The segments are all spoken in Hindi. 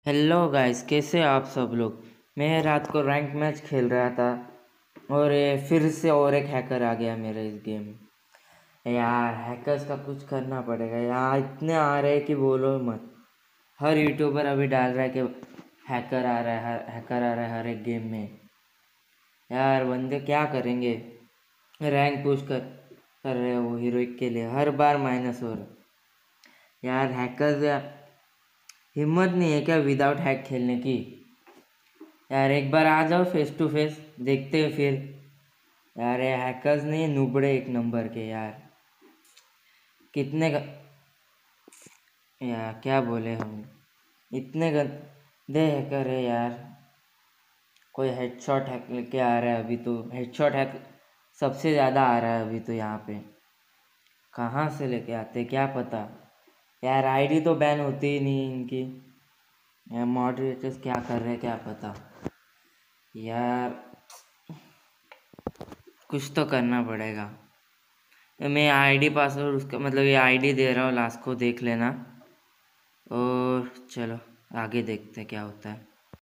हेलो गाइस, कैसे आप सब लोग। मैं रात को रैंक मैच खेल रहा था और ये फिर से और एक हैकर आ गया मेरे इस गेम में। यार हैकर्स का कुछ करना पड़ेगा यार, इतने आ रहे हैं कि बोलो मत। हर यूट्यूबर अभी डाल रहा है कि हैकर आ रहा है, हैकर आ रहा है हर एक गेम में। यार बंदे क्या करेंगे। रैंक पुश कर रहे हो वो हीरोइक के लिए, हर बार माइनस हो रहा। यार हैकर्स यार हिम्मत नहीं है क्या विदाउट हैक खेलने की। यार एक बार आ जाओ फेस टू फेस, देखते हैं फिर। यार ये हैकर्स नहीं, नुबड़े एक नंबर के यार। कितने यार क्या बोले हम, इतने गंदे हैकर है यार। कोई हेडशॉट हैक लेके आ रहा है अभी तो, हेडशॉट हैक सबसे ज़्यादा आ रहा है अभी तो यहाँ पे। कहाँ से लेके आते क्या पता। यार आईडी तो बैन होती ही नहीं इनकी। यार मॉडरेटर्स क्या कर रहे हैं क्या पता। यार कुछ तो करना पड़ेगा। मैं आईडी पासवर्ड उसका मतलब ये आईडी दे रहा हूँ, लास्ट को देख लेना। और चलो आगे देखते हैं क्या होता है।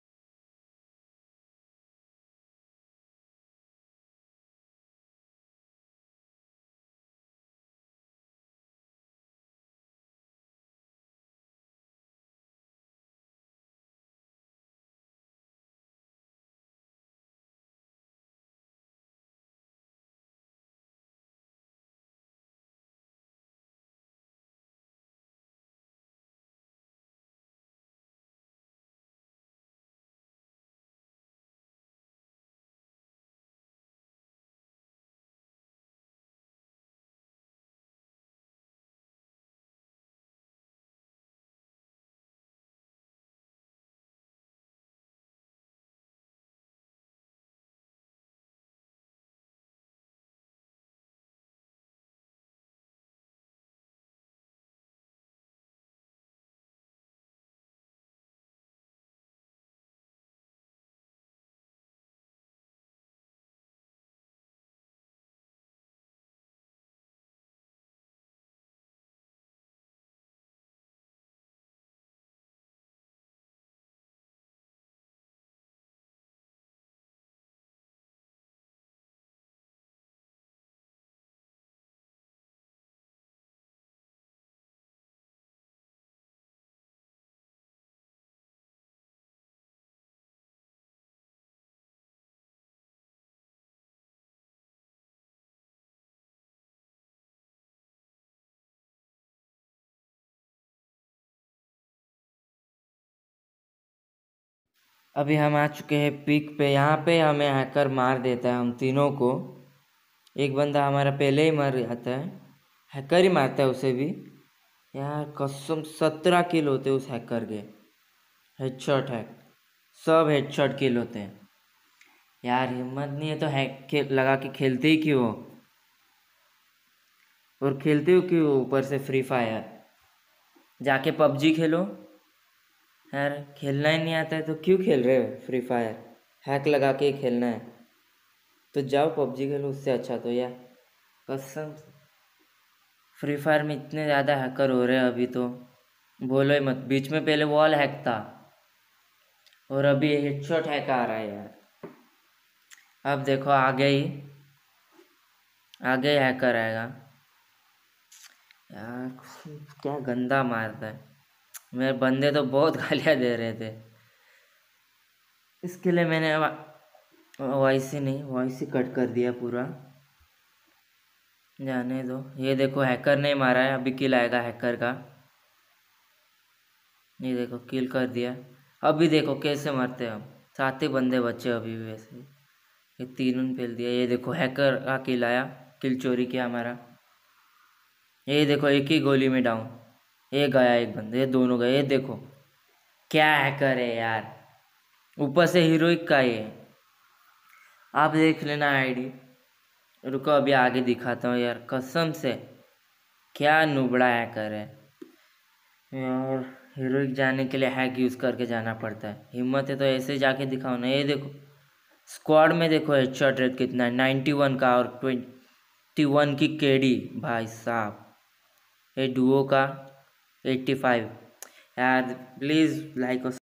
अभी हम आ चुके हैं पीक पे। यहाँ पे हमें हैकर मार देता है हम तीनों को। एक बंदा हमारा पहले ही मर जाता है, हैकर ही मारता है उसे भी। यार कसम 17 किल होते उस हैकर के। हेडशॉट हैक, सब हेडशॉट किल होते हैं। यार हिम्मत नहीं है तो हैक लगा के खेलते ही क्यों हो। और खेलते हो क्यों ऊपर से फ्री फायर। जाके पबजी खेलो। यार खेलना ही नहीं आता है तो क्यों खेल रहे हो फ्री फायर। हैक लगा के ही खेलना है तो जाओ पबजी खेलो, उससे अच्छा तो यार। कसम फ्री फायर में इतने ज़्यादा हैकर हो रहे हैं अभी तो बोलो ही मत। बीच में पहले वॉल हैक था और अभी हेडशॉट हैक आ रहा है यार। अब देखो आगे ही हैकर आएगा। यार क्या गंदा मारता है। मेरे बंदे तो बहुत गालियाँ दे रहे थे। इसके लिए मैंने वॉइस नहीं, वॉइस ही कट कर दिया पूरा। जाने दो। ये देखो हैकर ने मारा है, अभी किल आएगा हैकर का। ये देखो किल कर दिया। अभी देखो कैसे मरते हैं हम। 7 ही बंदे बचे अभी भी वैसे। ये तीनों ने पेल दिया। ये देखो हैकर का किल आया, किल चोरी किया हमारा। ये देखो एक ही गोली में डाउन। ये गया एक बंदा, ये दोनों गए। ये देखो क्या हैकर है यार, ऊपर से हीरोइक का ये। आप देख लेना आईडी। रुको अभी आगे दिखाता हूँ यार, कसम से क्या नुबड़ा हैकर है यार। हीरोइक जाने के लिए हैक यूज़ करके जाना पड़ता है। हिम्मत है तो ऐसे जाके दिखाओ ना। ये देखो स्क्वाड में देखो हेडशॉट रेट कितना है, 91 का और 21 की केडी भाई साहब। ये डुओ का 85। यार प्लीज़ लाइक और